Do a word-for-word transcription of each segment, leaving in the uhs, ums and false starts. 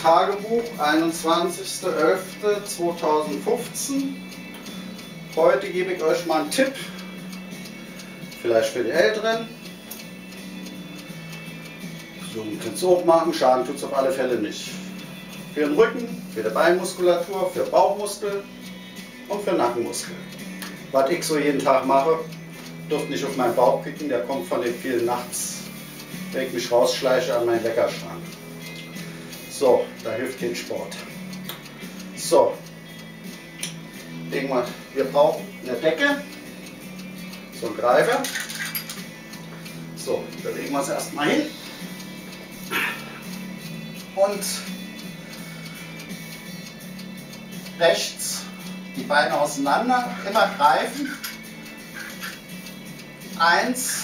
Tagebuch, einundzwanzigster elfter zweitausendfünfzehn. Heute gebe ich euch mal einen Tipp, vielleicht für die Älteren. So, ihr könnt es auch machen, Schaden tut es auf alle Fälle nicht. Für den Rücken, für die Beinmuskulatur, für Bauchmuskel und für Nackenmuskel. Was ich so jeden Tag mache, dürft nicht auf meinen Bauch kicken, der kommt von den vielen nachts, wenn ich mich rausschleiche an meinen Leckerschrank. So, da hilft kein Sport. So, wir, wir brauchen eine Decke, so ein Greifer. So, da legen wir es erstmal hin. Und rechts die Beine auseinander, immer greifen. Eins,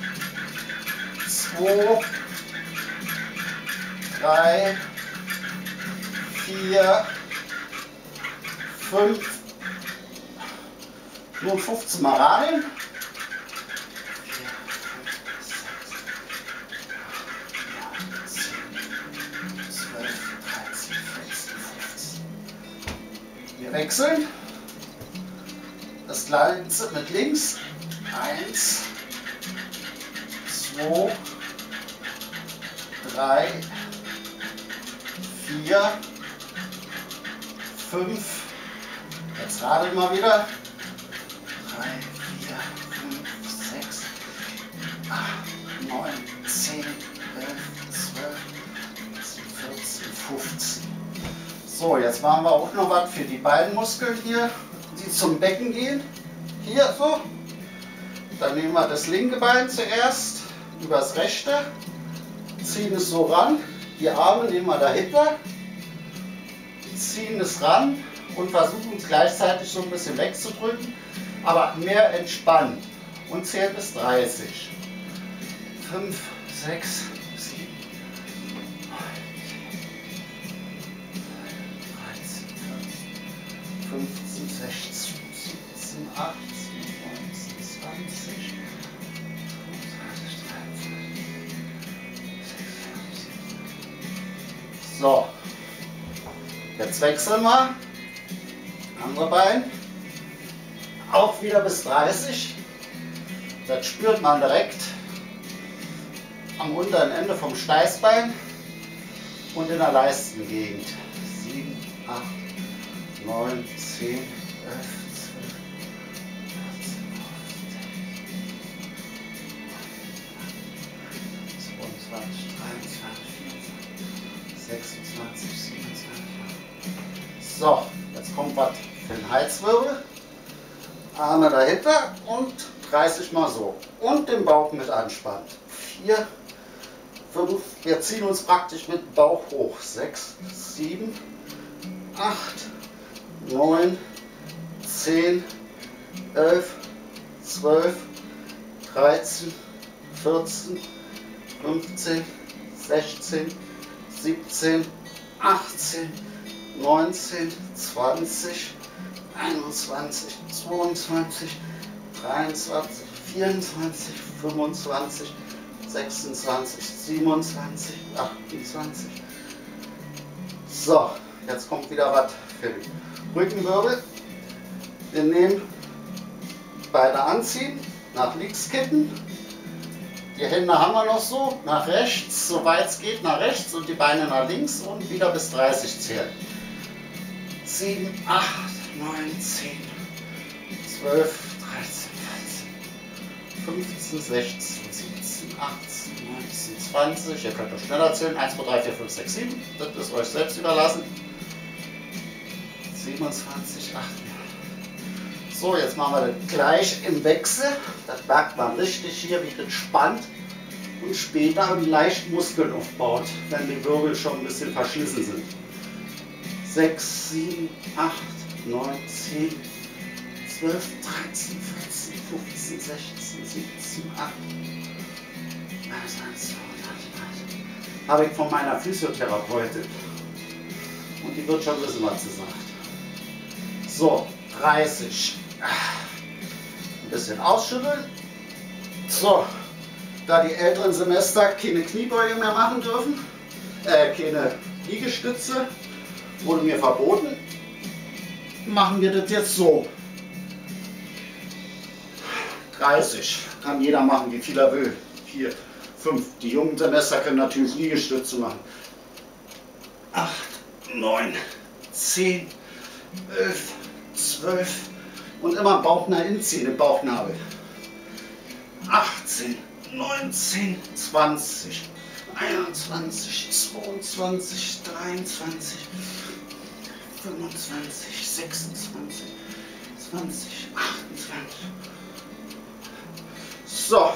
zwei, drei, vier, fünf, nun fünfzehn Mal radeln. Wir wechseln das Ganze mit links. Eins, zwei, drei, vier, fünf. Jetzt radeln wir wieder. drei, vier, fünf, sechs, acht, neun, zehn, elf, zwölf, vierzehn, fünfzehn. So, jetzt machen wir auch noch was für die beiden Muskeln hier, die zum Becken gehen. Hier so. Dann nehmen wir das linke Bein zuerst, übers rechte, ziehen es so ran. Die Arme nehmen wir dahinter, ziehen es ran und versuchen es gleichzeitig so ein bisschen wegzudrücken, aber mehr entspannen und zählen bis dreißig. fünf, sechs, sieben, dreizehn, vierzehn, fünfzehn, sechzehn, siebzehn, achtzehn, neunzehn, zwanzig. So, jetzt wechseln wir. Andere Bein. Auch wieder bis dreißig. Das spürt man direkt am unteren Ende vom Steißbein und in der Leistengegend. sieben, acht, neun, zehn, elf, zwölf, dreizehn, zweiundzwanzig, dreiundzwanzig, vierundzwanzig, sechsundzwanzig, siebenundzwanzig. So, jetzt kommt was für den Halswirbel. Arme dahinter und dreißig Mal so. Und den Bauch mit anspannen. vier, fünf, wir ziehen uns praktisch mit dem Bauch hoch. sechs, sieben, acht, neun, zehn, elf, zwölf, dreizehn, vierzehn, fünfzehn, sechzehn, siebzehn, achtzehn, neunzehn, zwanzig, einundzwanzig, zweiundzwanzig, dreiundzwanzig, vierundzwanzig, fünfundzwanzig, sechsundzwanzig, siebenundzwanzig, achtundzwanzig. So, jetzt kommt wieder was für den Rückenwirbel. Wir nehmen beide anziehen, nach links kippen. Die Hände haben wir noch so, nach rechts, soweit es geht, nach rechts und die Beine nach links und wieder bis dreißig zählen. sieben, acht, neun, zehn, zwölf, dreizehn, vierzehn, fünfzehn, sechzehn, siebzehn, achtzehn, neunzehn, zwanzig. Ihr könnt euch schneller zählen. eins, zwei, drei, vier, fünf, sechs, sieben. Das ist euch selbst überlassen. siebenundzwanzig, achtundzwanzig. So, jetzt machen wir das gleich im Wechsel. Das merkt man richtig hier, wie das spannt und später leicht Muskeln aufbaut, wenn die Wirbel schon ein bisschen verschlissen sind. sechs, sieben, acht, neun, zehn, zwölf, dreizehn, vierzehn, fünfzehn, sechzehn, siebzehn, achtzehn. Habe ich von meiner Physiotherapeutin. Und die wird schon wissen, was sie sagt. So, dreißig. Ein bisschen ausschütteln. So, da die älteren Semester keine Kniebeuge mehr machen dürfen, äh, keine Liegestütze wurde mir verboten. Machen wir das jetzt so. dreißig. Kann jeder machen, wie viel er will. vier, fünf. Die jungen Semester können natürlich Liegestütze machen. acht, neun, zehn, elf, zwölf. Und immer Bauchnabel hinziehen, den Bauchnabel. achtzehn, neunzehn, zwanzig, einundzwanzig, zweiundzwanzig, dreiundzwanzig, fünfundzwanzig, sechsundzwanzig, zwanzig, achtundzwanzig. So.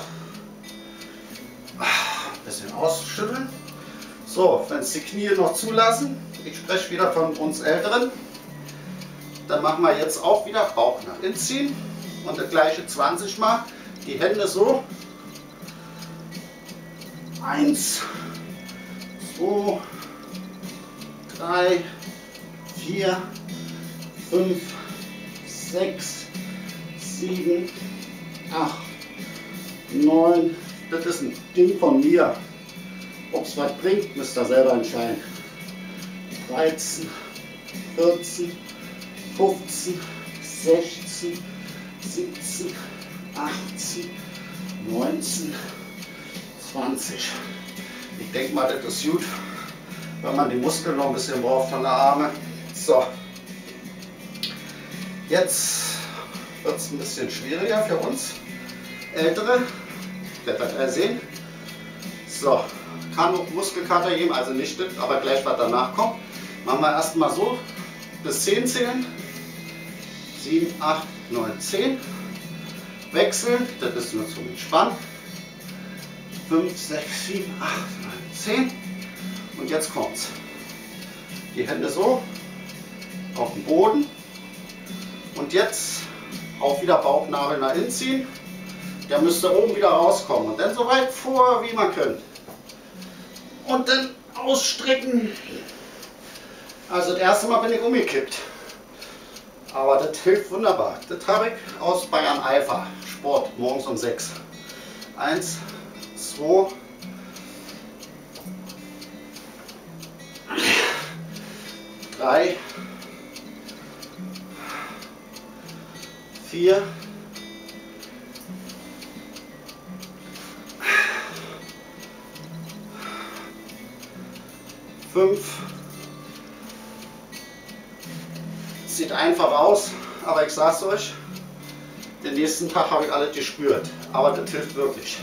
Ein bisschen ausschütteln. So, wenn es die Knie noch zulassen, ich spreche wieder von uns Älteren, dann machen wir jetzt auch wieder Bauch nach innen ziehen und das gleiche zwanzig Mal. Die Hände so. eins, zwei, drei, vier, fünf, sechs, sieben, acht, neun. Das ist ein Ding von mir. Ob es was bringt, müsst ihr selber entscheiden. dreizehn, vierzehn, fünfzehn, sechzehn, siebzehn, achtzehn, neunzehn, zwanzig. Ich denke mal, das ist gut, wenn man die Muskeln noch ein bisschen braucht von der Arme. So. Jetzt wird es ein bisschen schwieriger für uns Ältere. Werdet ihr sehen. So. Kann auch Muskelkater geben, also nicht das, aber gleich was danach kommt. Machen wir erstmal so bis zehn zählen. sieben, acht, neun, zehn. Wechseln, das ist nur zum Entspannen. fünf, sechs, sieben, acht, neun, zehn. Und jetzt kommt's. Die Hände so auf den Boden. Und jetzt auch wieder Bauchnabel nach innen ziehen. Der müsste oben wieder rauskommen. Und dann so weit vor, wie man könnt. Und dann ausstrecken. Also das erste Mal bin ich umgekippt. Aber das hilft wunderbar. Das habe ich aus Bayern Alpha Sport morgens um sechs. eins, zwei, drei, vier, fünf. Sieht einfach aus, aber ich sag's euch, den nächsten Tag habe ich alles gespürt. Aber das hilft wirklich.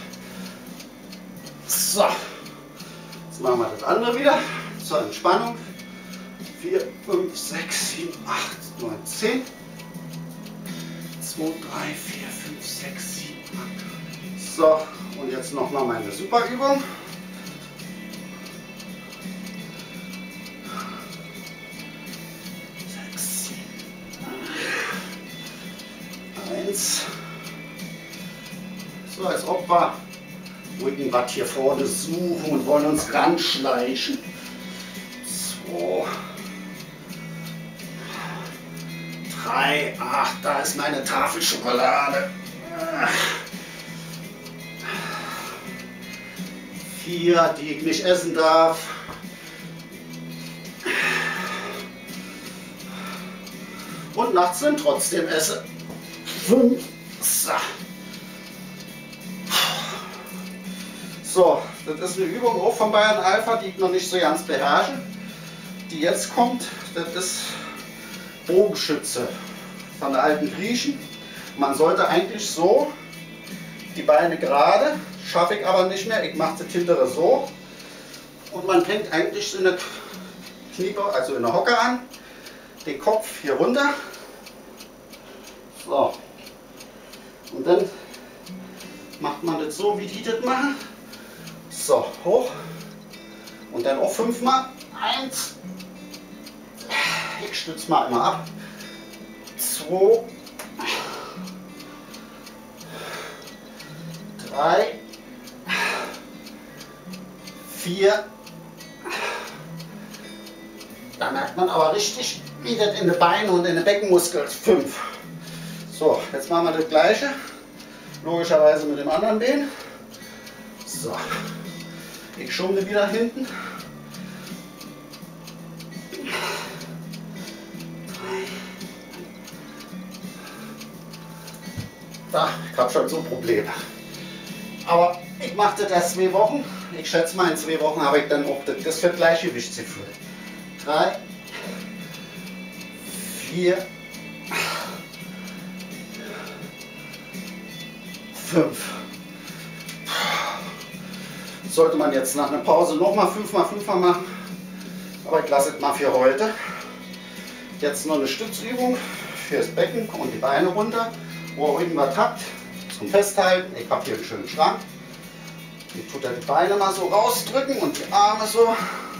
So, jetzt machen wir das andere wieder zur Entspannung. vier, fünf, sechs, sieben, acht, neun, zehn. zwei, drei, vier, fünf, sechs, sieben, acht. So, und jetzt nochmal meine Superübung. So, als ob wir irgendwas hier vorne suchen und wollen uns ranschleichen. zwei, drei, ach, da ist meine Tafel Schokolade. vier, die ich nicht essen darf. Und nachts sind trotzdem esse. fünf. So. So, das ist eine Übung auch von Bayern Alpha, die ich noch nicht so ganz beherrsche. Die jetzt kommt, das ist Bogenschütze von der alten Griechen. Man sollte eigentlich so die Beine gerade, schaffe ich aber nicht mehr. Ich mache das hintere so und man fängt eigentlich in der Knie, also in der Hocke an, den Kopf hier runter. So. Und dann macht man das so, wie die das machen. So, hoch. Und dann auch fünfmal. Eins. Ich stütze mal immer ab. Zwei. Drei. Vier. Da merkt man aber richtig, wie das in den Beinen und in den Beckenmuskeln. Fünf. So, jetzt machen wir das gleiche. Logischerweise mit dem anderen Bein. So. Ich schummle wieder hinten. da, ich habe schon so Probleme. Aber ich mache das erst zwei Wochen. Ich schätze mal, in zwei Wochen habe ich dann auch das, das für Gleichgewichtsgefühl. Drei, vier, fünf. Sollte man jetzt nach einer Pause nochmal fünf mal fünfer machen. Aber ich lasse es mal für heute. Jetzt noch eine Stützübung fürs Becken und die Beine runter. Wo ihr irgendwas habt zum Festhalten. Ich habe hier einen schönen Schrank. Ich tue die Beine mal so rausdrücken und die Arme so.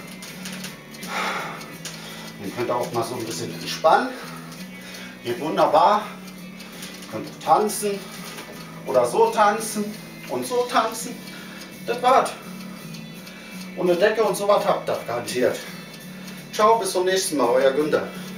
Ihr könnt auch mal so ein bisschen entspannen. Geht wunderbar. Ihr könnt tanzen oder so tanzen und so tanzen. Das war's. Und eine Decke und sowas habt ihr garantiert. Ciao, bis zum nächsten Mal, euer Günther.